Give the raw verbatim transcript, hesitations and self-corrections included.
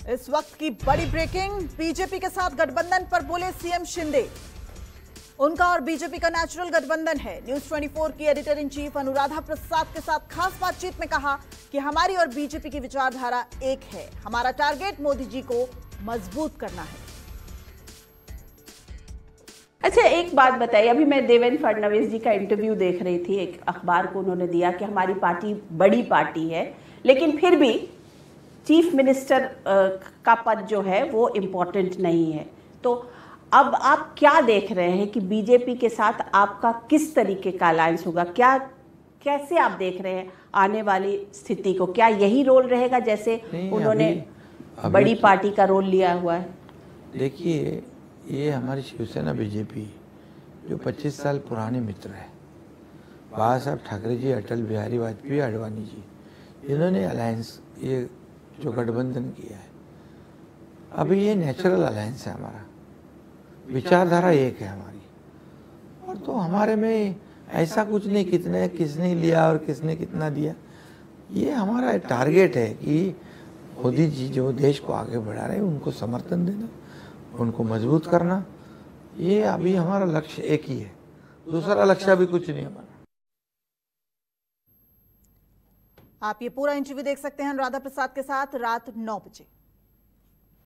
इस वक्त की बड़ी ब्रेकिंग, बीजेपी के साथ गठबंधन पर बोले सीएम शिंदे। उनका और बीजेपी का नेचुरल गठबंधन है। न्यूज चौबीस की editor in chief Anuradha Prasad के साथ खास बातचीत में कहा कि हमारी और बीजेपी की विचारधारा एक है। हमारा टारगेट मोदी जी को मजबूत करना है। अच्छा, एक बात बताइए, अभी मैं देवेंद्र फडणवीस जी का इंटरव्यू देख रही थी, एक अखबार को उन्होंने दिया कि हमारी पार्टी बड़ी पार्टी है, लेकिन फिर भी चीफ मिनिस्टर का पद जो है वो इम्पोर्टेंट नहीं है। तो अब आप क्या देख रहे हैं कि बीजेपी के साथ आपका किस तरीके का अलायंस होगा? क्या कैसे आप देख रहे हैं आने वाली स्थिति को? क्या यही रोल रहेगा जैसे उन्होंने अभी, अभी बड़ी पार्टी का रोल लिया हुआ है? देखिए, ये हमारी शिवसेना बीजेपी जो पच्चीस साल पुराने मित्र है, बाबा साहब ठाकरे जी, अटल बिहारी वाजपेयी, आडवाणी जी, इन्होंने अलायंस, ये जो गठबंधन किया है, अभी ये नेचुरल अलायंस है हमारा। विचारधारा एक है हमारी, और तो हमारे में ऐसा कुछ नहीं कितने किसने लिया और किसने कितना दिया। ये हमारा टारगेट है कि मोदी जी जो देश को आगे बढ़ा रहे हैं उनको समर्थन देना, उनको मजबूत करना। ये अभी हमारा लक्ष्य एक ही है, दूसरा लक्ष्य अभी कुछ नहीं हमारा। आप ये पूरा इंटरव्यू देख सकते हैं अनुराधा प्रसाद के साथ रात नौ बजे।